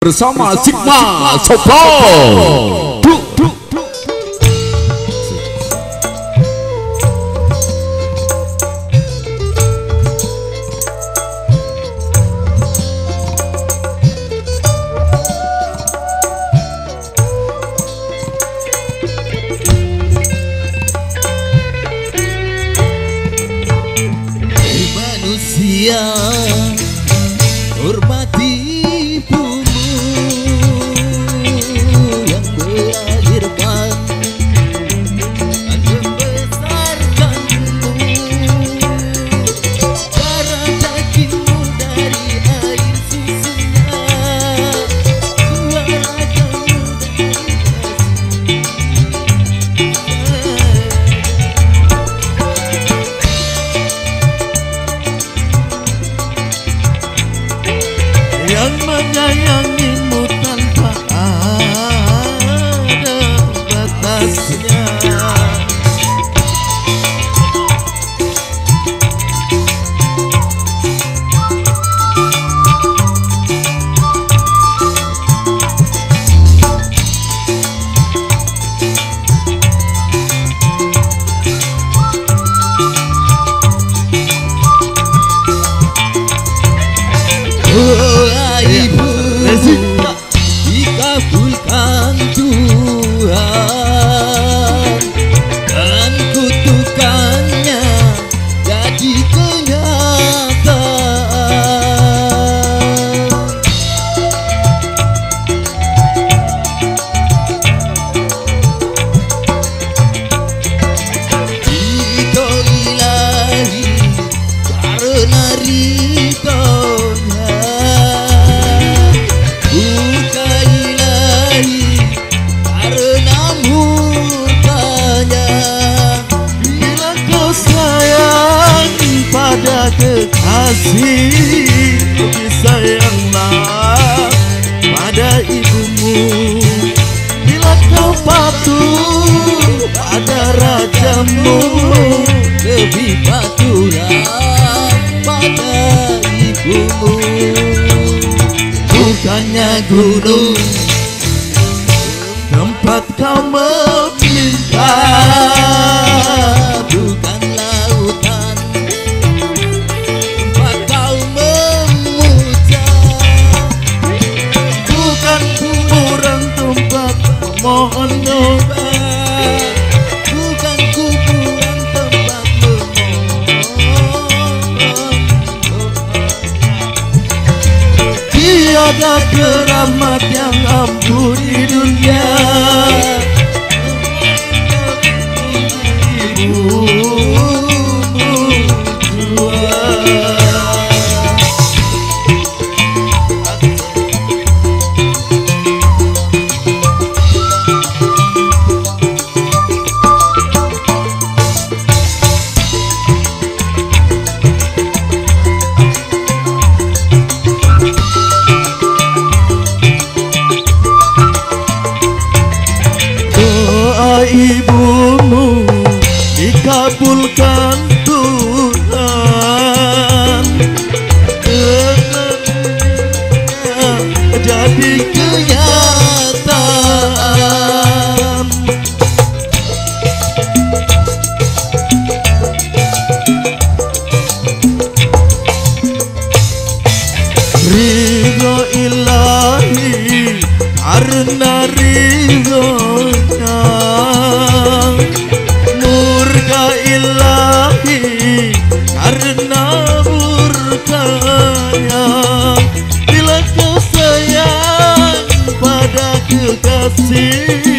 bersama Sigma Sopro. Manusia hormati ibumu yang melahirkan dan membesarkanmu, darah dagingmu dari air susunya, suara kamu yang menyayangimu tanpa ada batasnya. Ibu, dikabulkan Tuhan dan kutukannya jadi kenyataan. Ridho ilahi karena ridhonya, buka ilahi karena murkanya. Bila kau sayang pada kekasih, lebih sayanglah pada ibumu. Bila kau patuh pada rajamu, lebih patuhlah pada ibumu. Bukannya gunung tempat kau meminta, bukan lautan tempat kau memuja, bukan kuburan tempat memohon doa, bukan kuburan tempat memohon doa. Tiada keramat yang ampuh di dunia ibumu jua. Ibumu dikabulkan Tuhan, jadi kenyataan. Ridho ilahi karena ridhonya, murka ilahi karena murkanya. Bila kau sayang pada kekasih,